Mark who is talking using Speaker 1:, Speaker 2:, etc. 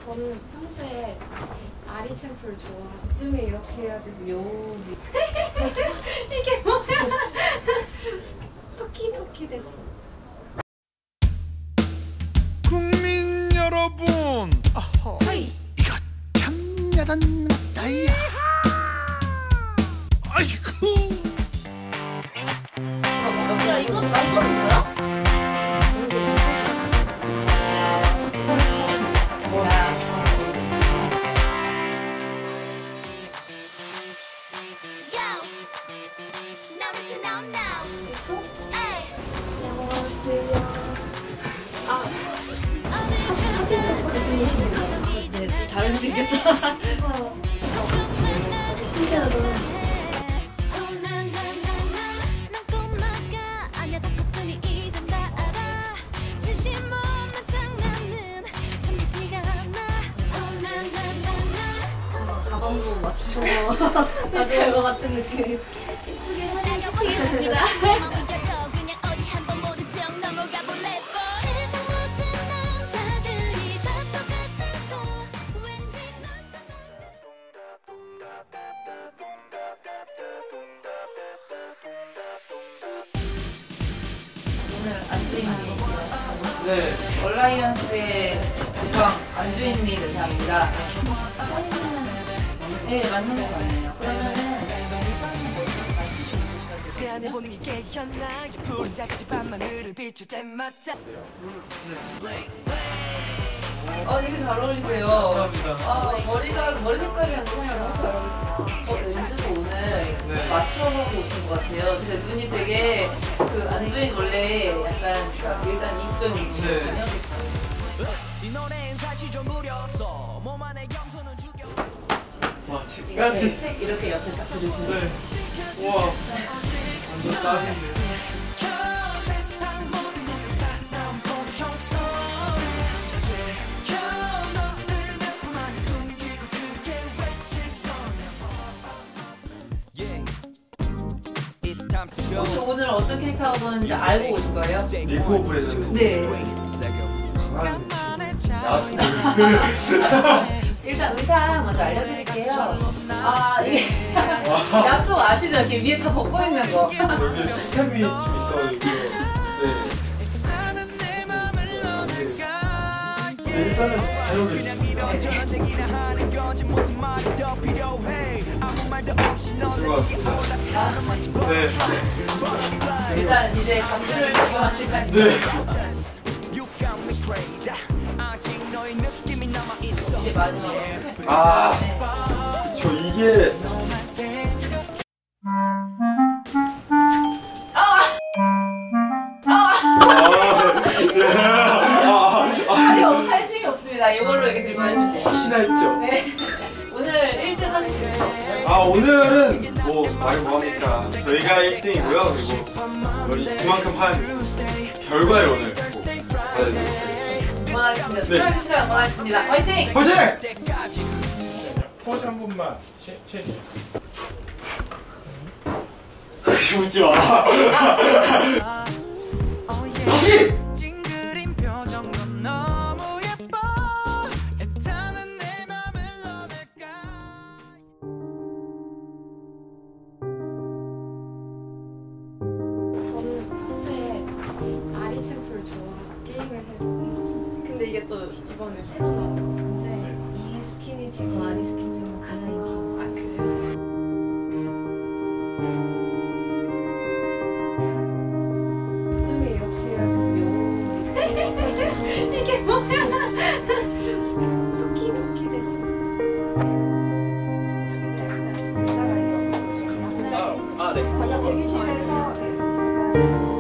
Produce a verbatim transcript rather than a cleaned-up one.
Speaker 1: 저는 평소에 아리 챔프를 좋아해요.
Speaker 2: 요즘에 이렇게 해야 되지. 여기
Speaker 1: 이게 뭐야? 토끼 토끼 됐어.
Speaker 3: 국민 여러분, 아하. 이거 참 야단 맞다야. 아이고.
Speaker 1: 야 이거 나 이거 뭐야?
Speaker 2: 이제 좀 다른 생겼잖아.
Speaker 1: 신기하다.
Speaker 2: 가방도 맞추셔서 가져올 것 같은 느낌이.
Speaker 1: 예쁩니다.
Speaker 2: 오늘 안주인님.
Speaker 4: 네.
Speaker 2: 얼라이언스의 국방 안주인님 대상입니다. 네, 맞는 거 같네요. 그러면은 어, 되게 잘 어울리세요.
Speaker 4: 감사합니다.
Speaker 2: 아, 머리가, 머리 색깔이랑 눈이랑 너무 잘 어울리세요. 어, 렌즈도 오늘
Speaker 4: 네.
Speaker 2: 맞춰보고 오신 것 같아요. 근데 눈이 되게, 그, 안주인 원래 약간, 일단 입좀이거든요.
Speaker 4: 와,
Speaker 2: 이렇게
Speaker 4: 책까지.
Speaker 2: 책 이렇게 옆에 딱 들으시는
Speaker 4: 네. 우와. 완전 딱이네.
Speaker 2: 혹시 오늘 어떤 캐릭터 하고 오는지 알고 오신 거예요?
Speaker 4: 밀크 오퍼레이션.
Speaker 2: 네.
Speaker 4: 강한
Speaker 2: 일단 의상 먼저 알려드릴게요. 아, 이게 약속 아시죠? 이렇게 위에 다 벗고 있는 거.
Speaker 4: 여기 스텝이 좀 있어가지고. 네. 네, 일단은 자료를 있습니다. 들어왔습니다. 네.
Speaker 2: 일단 이제 감귤을 적용할 시간이
Speaker 4: 네. 이제
Speaker 2: 마지막으로.
Speaker 4: 아,
Speaker 2: 네.
Speaker 4: 저 이게.
Speaker 2: 아직 관심이 없습니다. 이걸로 이렇게 들고 하시면 돼요.
Speaker 4: 혹시나 했죠?
Speaker 2: 네. 오늘 일 등 하실 수 있어요.
Speaker 4: 아, 오늘은 뭐 말이 뭐합니까? 저희가 일 등이고요. 그리고 그만큼 한 결과를 오늘 뭐 받아드리도록 하겠습니다.
Speaker 2: 응원하겠습니다.
Speaker 4: 네.
Speaker 2: 수고하는 시간 응원하겠습니다. 화이팅!
Speaker 4: 화이팅!
Speaker 5: 포즈 한 번만. 체지.
Speaker 4: 웃지 마. 화이팅!
Speaker 1: 저는 평소에 아리 챔프를 좋아해요. 게임을 해서. 근데 이게 또 이번에 새로 나온 것 같은데.
Speaker 2: 이 스킨이 지금 아리 스킨이면 가장 인기.
Speaker 1: 아 그래요?
Speaker 2: 요즘에 이렇게 해야 되지. 여기.
Speaker 1: 이게 뭐야? 토끼 토끼 됐어.
Speaker 4: 아, 네.
Speaker 2: 제가 대기실에서 네.